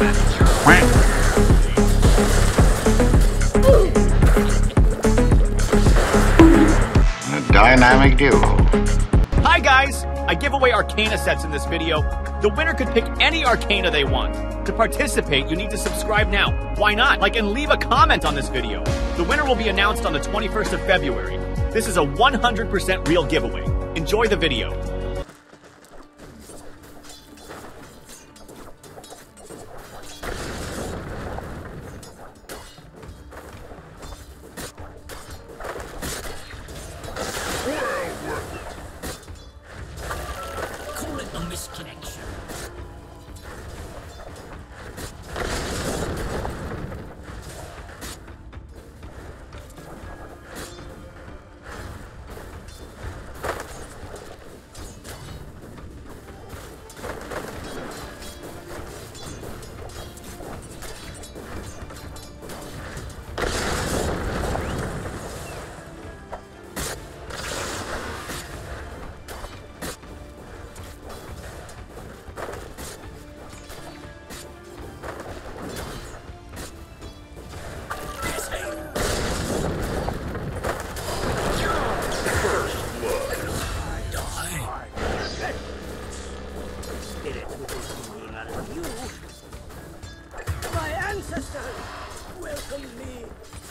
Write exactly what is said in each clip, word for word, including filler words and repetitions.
A dynamic duo. Hi guys! I give away Arcana sets in this video. The winner could pick any Arcana they want. To participate, you need to subscribe now. Why not? Like and leave a comment on this video. The winner will be announced on the twenty-first of February. This is a one hundred percent real giveaway. Enjoy the video. Call it a misconnection. My ancestors welcome me.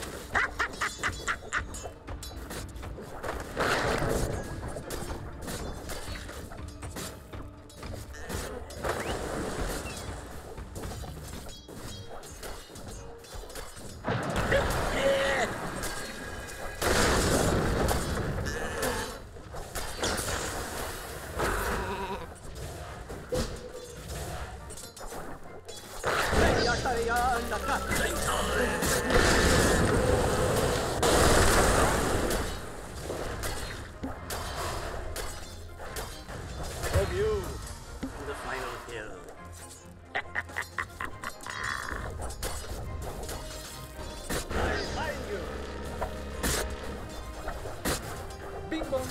Of you to the final kill. I find you. Bing bong.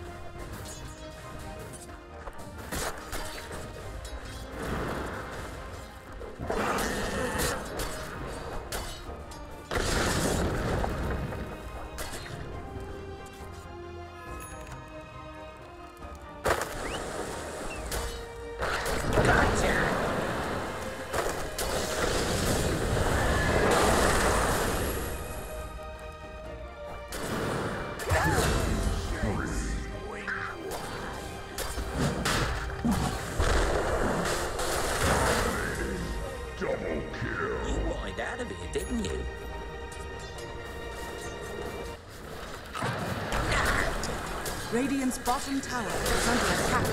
You wanted out of here, didn't you? Radiant's bottom tower is under attack.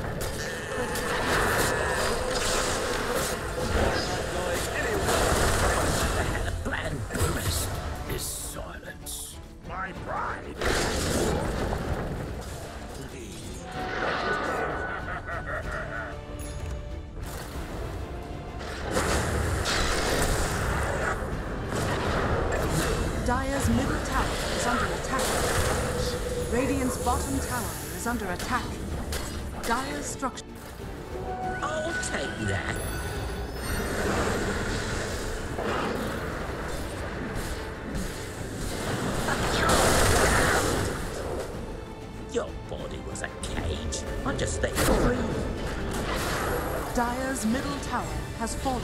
The plan the rest is silence. My pride. Dire's middle tower is under attack. Radiant's bottom tower is under attack. Dire's structure. I'll take that. Your body was a cage. I just let you free. Dire's middle tower has fallen.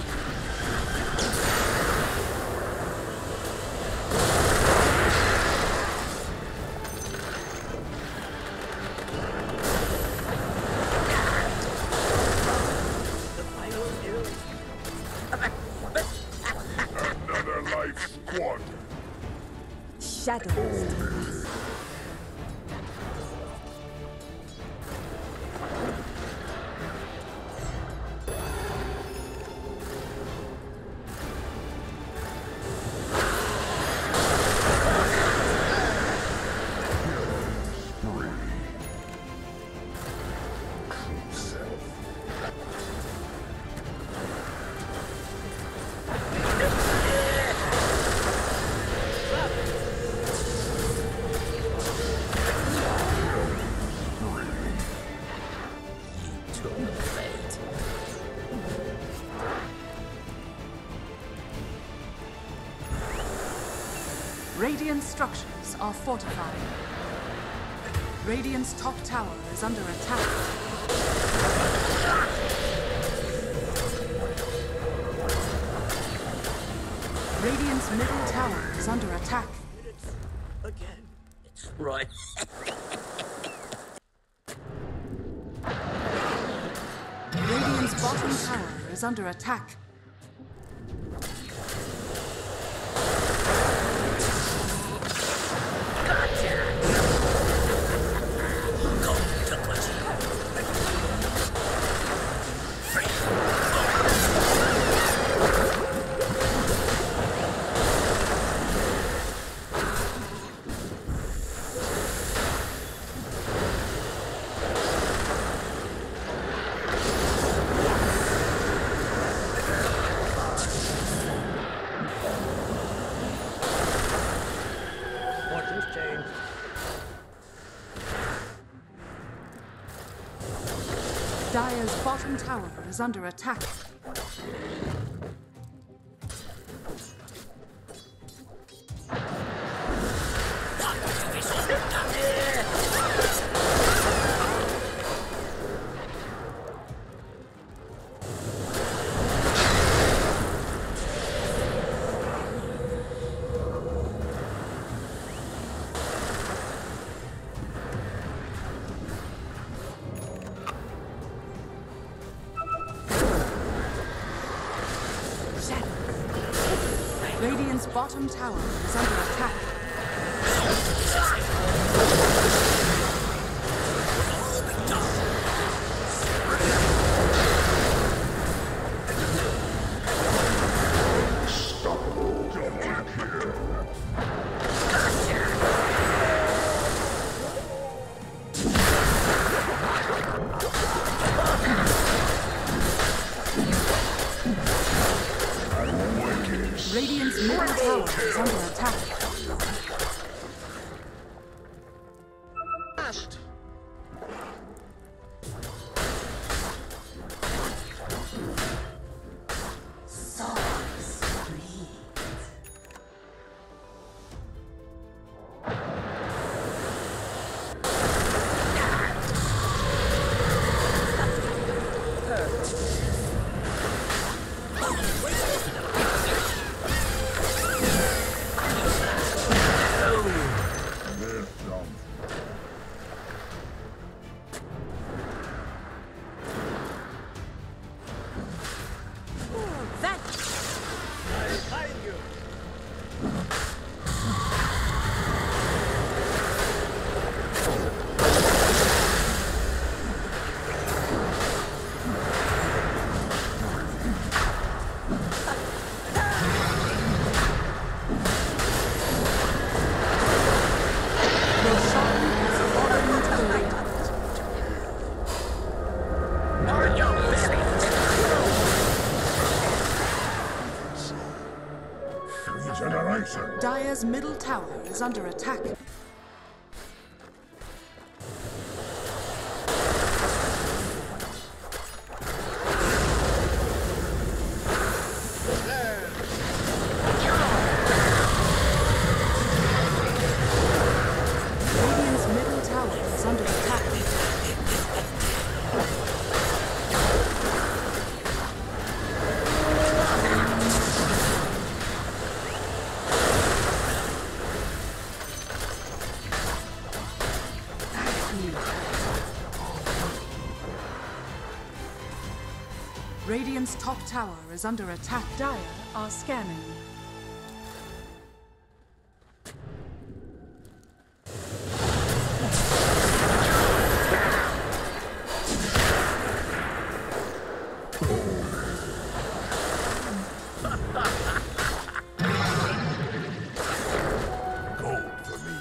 Another life squandered. Shadows. Radiant structures are fortified. Radiant's top tower is under attack. Radiant's middle tower is under attack. Again. It's right. Radiant's bottom tower is under attack. Dire's bottom tower is under attack. Radiant's bottom tower is under attack. Unstoppable double kill. Radiant's middle tower is under attack. Dire's middle tower is under attack. Radiant's middle tower is under attack. Radiant's top tower is under attack. Dire are scanning. Gold for me.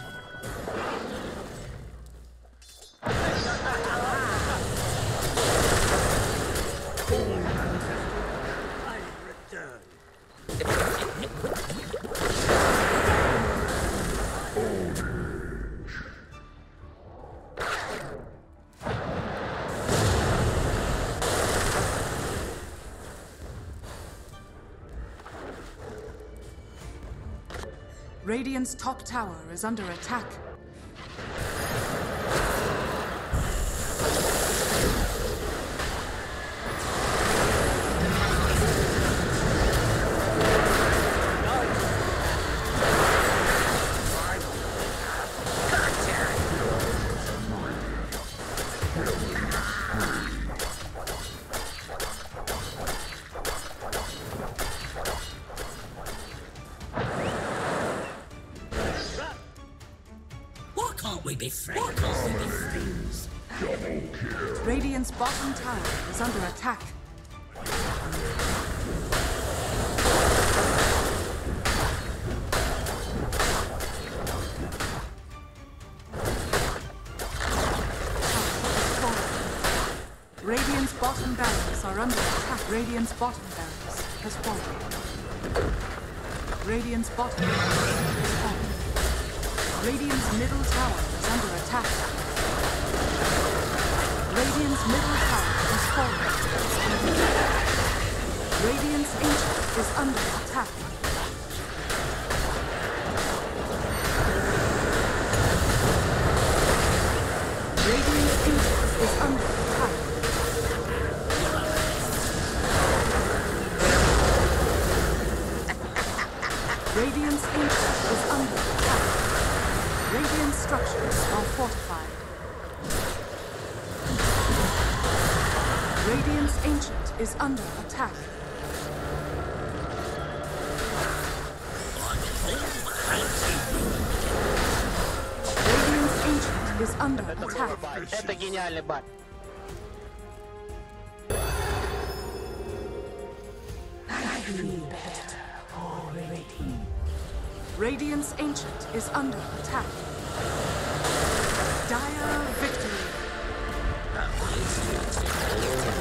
I return. Radiant's top tower is under attack. We be friends. Why can't we be friends? Double kill. Radiant's bottom tower is under attack. Radiant's bottom barracks are under attack. Radiant's bottom barracks has fallen. Radiant's bottom barracks has fallen. Radiant's middle tower is under attack. Radiant's middle tower has fallen. Radiant's ancient is under attack. Radiant's ancient is under attack. Radiant's ancient is under attack. Radiant structures are fortified. Radiant's ancient is under attack. Radiant's ancient is under attack. Это гениальный баг. I feel better already. Radiant's ancient is under attack. Dire victory.